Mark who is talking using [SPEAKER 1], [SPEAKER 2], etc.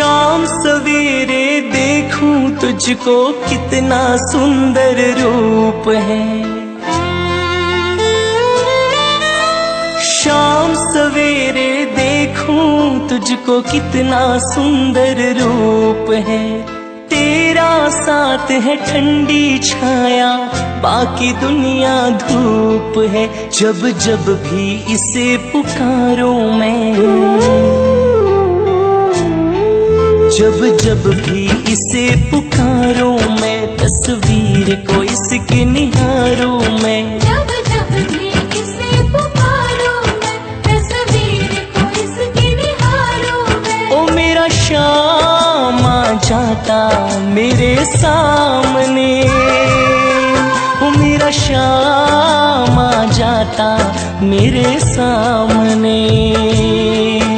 [SPEAKER 1] शाम सवेरे देखूं तुझको कितना सुंदर रूप है। शाम सवेरे देखूं तुझको कितना सुंदर रूप है। तेरा साथ है ठंडी छाया, बाकी दुनिया धूप है। जब जब भी इसे पुकारूं मैं, जब जब भी इसे पुकारूं मैं, तस्वीर को इसकी निहारूं मैं।
[SPEAKER 2] जब जब भी इसे पुकारूं मैं, तस्वीर को इसकी निहारूं मैं।
[SPEAKER 1] ओ मेरा शाम आ जाता मेरे सामने, ओ मेरा शाम आ जाता मेरे सामने।